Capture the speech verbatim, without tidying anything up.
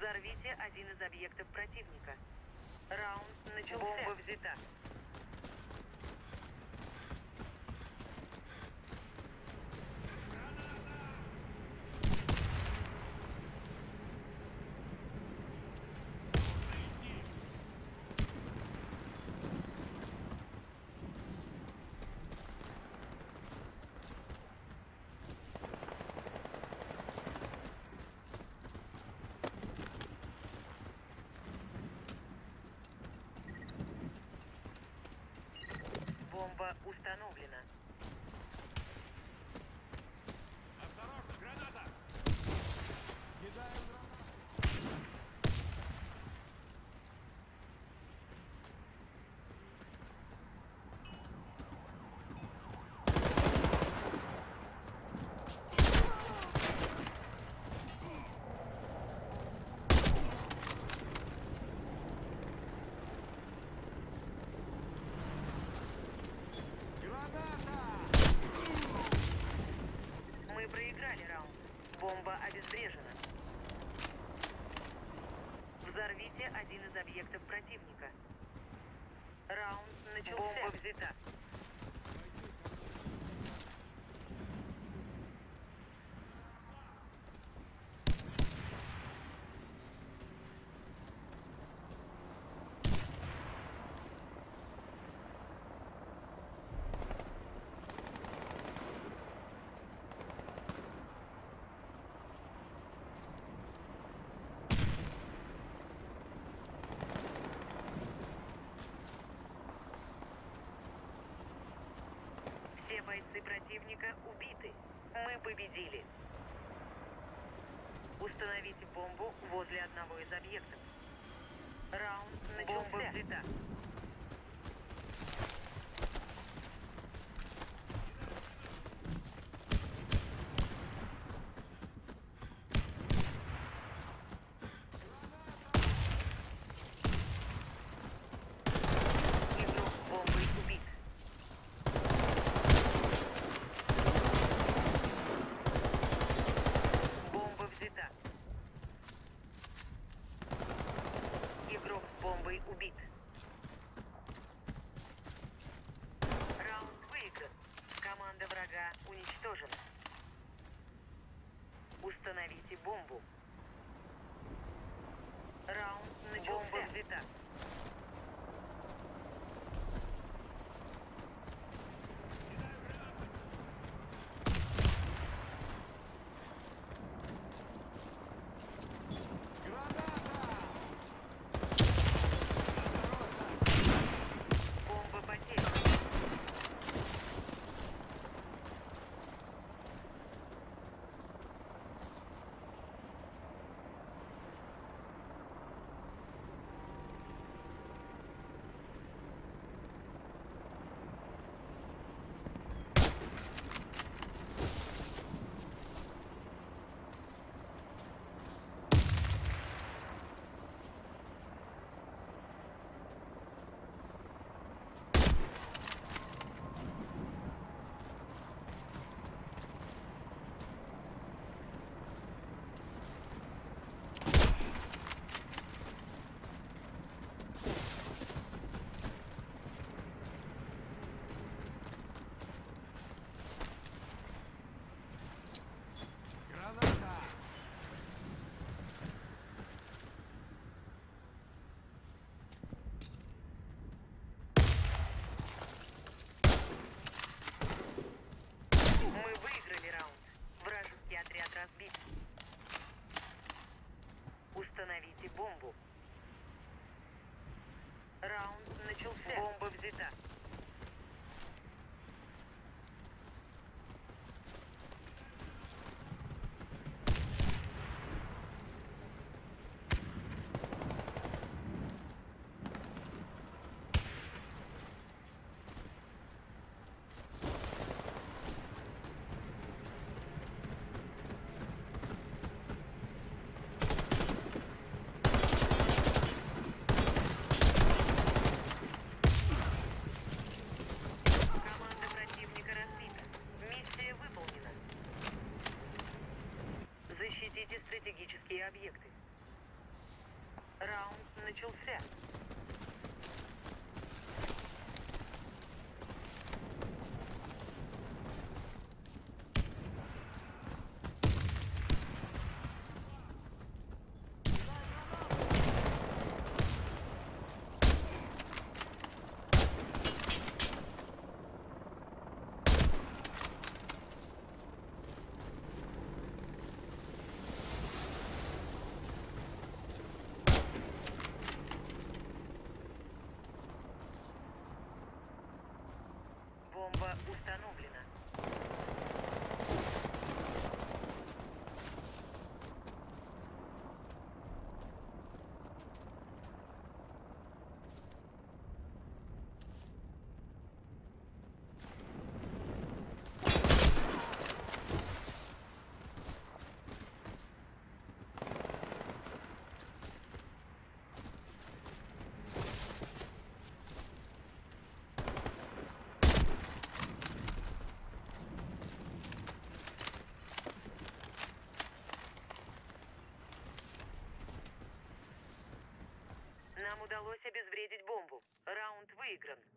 Взорвите один из объектов противника. Раунд начался. Бомба взята. Бомба установлена. Осторожно, граната! Кидаю гранату! Мы проиграли раунд. Бомба обезврежена. Взорвите один из объектов противника. Раунд начался. Бомба взята. Все бойцы противника убиты. Мы победили. Установите бомбу возле одного из объектов. Раунд начался. Бомба взята. Игрок с бомбой убит. Бомба взята. Игрок с бомбой убит. Раунд выигран. Команда врага уничтожена. Установите бомбу. Раунд начался. Бомба взята. Бомба потеряна. Граната! Мы выиграли раунд. Вражеский отряд разбит. Установите бомбу. Раунд начался. Бомба взята. начался. Бомба установлена. Нам удалось обезвредить бомбу. Раунд выигран.